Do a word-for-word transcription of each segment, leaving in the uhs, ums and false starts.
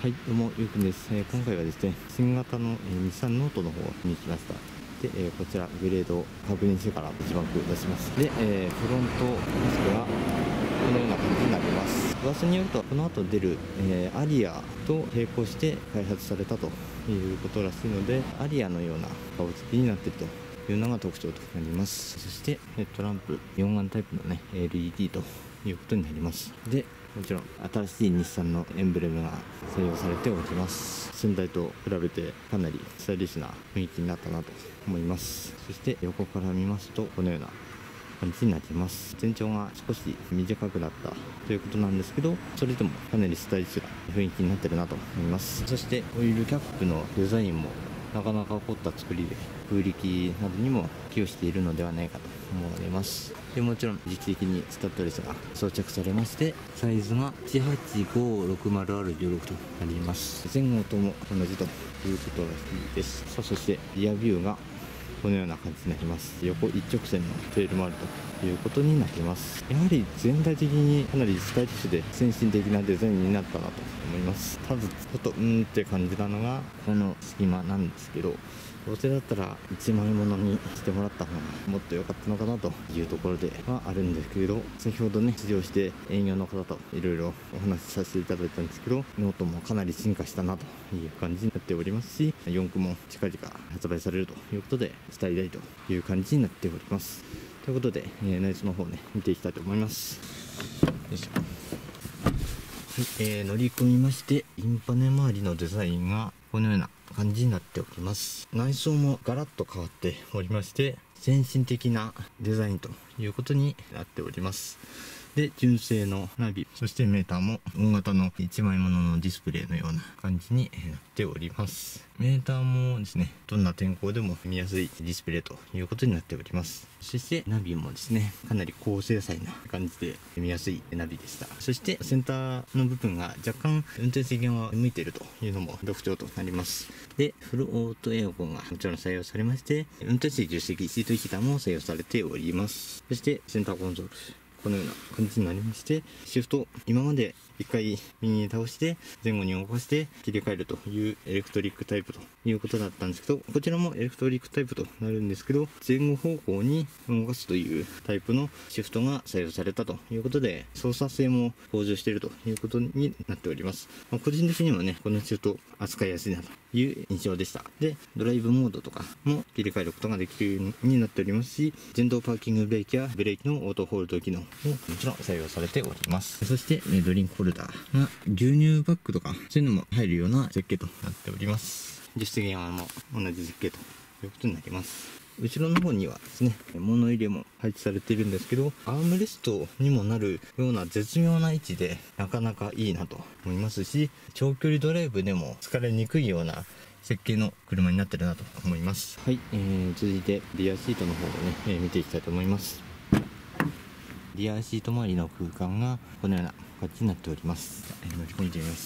はい、どうも、ゆうくんです。えー今回はですね、新型の、えー、日産ノートの方を見に来ました。で、えーこちら、グレードを確認してから字幕出します。で、えーフロントマスクは、このような感じになります。噂によると、この後出る、えーアリアと並行して開発されたということらしいので、アリアのような顔つきになっているというのが特徴となります。そして、ヘッドランプ、よんアンタイプのね、エルイーディー ということになります。で、もちろん新しい日産のエンブレムが採用されております。先代と比べてかなりスタイリッシュな雰囲気になったなと思います。そして横から見ますとこのような感じになります。全長が少し短くなったということなんですけど、それでもかなりスタイリッシュな雰囲気になってるなと思います。そしてオイルキャップのデザインもなかなか凝った作りで空力などにも寄与しているのではないかと思われます。でもちろん時期的にスタッドレスが装着されまして、サイズがいちはちごろくまるアールじゅうろく となります。前後とも同じということらしいです。さあ、そしてリアビューがこのような感じになります。横一直線のテールもあるということになります。やはり全体的にかなりスタイリッシュで先進的なデザインになったなと思います。ただちょっとうーんって感じなのがこの隙間なんですけど、どうせだったらいちまいものにしてもらった方がもっと良かったのかなというところではあるんですけれど、先ほどね試乗して営業の方といろいろお話しさせていただいたんですけど、ノートもかなり進化したなという感じになっておりますし、よん区も近々発売されるということで期待大という感じになっております。ということで、えー、内装の方ね見ていきたいと思います。よいしょ。はい、えー、乗り込みまして、インパネ周りのデザインがこのような感じになっております。内装もガラッと変わっておりまして、先進的なデザインということになっております。で、純正のナビ、そしてメーターも大型のいちまいもののディスプレイのような感じになっております。メーターもですね、どんな天候でも見やすいディスプレイということになっております。そしてナビもですね、かなり高精細な感じで見やすいナビでした。そしてセンターの部分が若干運転席側向いているというのも特徴となります。で、フルオートエアコンがもちろん採用されまして、運転席助手席シートヒーターも採用されております。そしてセンターコンソール、このような感じになりまして、シフト、今まで一回右に倒して前後に動かして切り替えるというエレクトリックタイプということだったんですけど、こちらもエレクトリックタイプとなるんですけど、前後方向に動かすというタイプのシフトが採用されたということで、操作性も向上しているということになっております。まあ、個人的にもね、このシフト扱いやすいなという印象でした。で、ドライブモードとかも切り替えることができるようになっておりますし、電動パーキングブレーキやブレーキのオートホールド機能ももちろん採用されております。そしてドリンクホルダーが牛乳バッグとかそういうのも入るような設計となっております。助手席側も同じ設計ということになります。後ろの方にはですね、物入れも配置されているんですけど、アームレストにもなるような絶妙な位置でなかなかいいなと思いますし、長距離ドライブでも疲れにくいような設計の車になってるなと思います。はい、えー、続いてリアシートの方をね、えー、見ていきたいと思います。リアシート周りの空間がこのような感じになっております。えー、乗り込んでみます。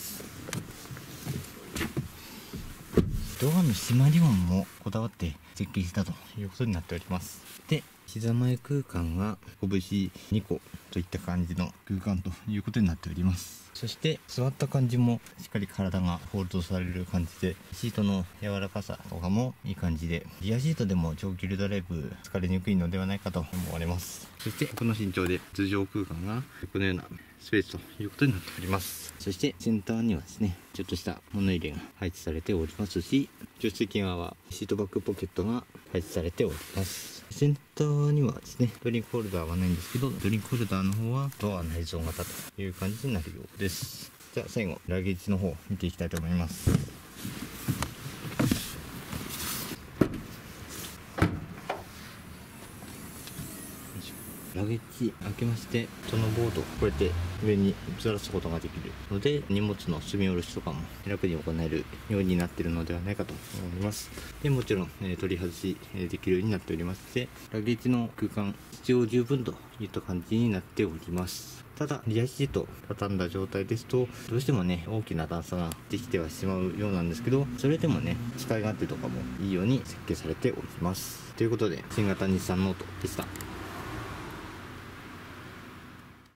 ドアの閉まり音もこだわって設計したということになっております。で、膝前空間が拳にこといった感じの空間ということになっております。そして座った感じもしっかり体がホールドされる感じで、シートの柔らかさとかもいい感じで、リアシートでも長距離ドライブ疲れにくいのではないかと思われます。そしてこの身長で頭上空間がこのようなスペースということになっております。そしてセンターにはですね、ちょっとした物入れが配置されておりますし、助手席側はシートバックポケットが配置されております。センターにはですね、ドリンクホルダーはないんですけど、ドリンクホルダーの方はドア内蔵型という感じになるようです。じゃあ最後、ラゲージの方見ていきたいと思います。ラゲッジ開けまして、そのボードをこうやって上にずらすことができるので、荷物の積み下ろしとかも楽に行えるようになっているのではないかと思います。でもちろん、えー、取り外し、えー、できるようになっておりまして、ラゲッジの空間必要十分といった感じになっております。ただリアシート畳んだ状態ですと、どうしてもね大きな段差ができてはしまうようなんですけど、それでもね使い勝手とかもいいように設計されております。ということで、新型日産ノートでした。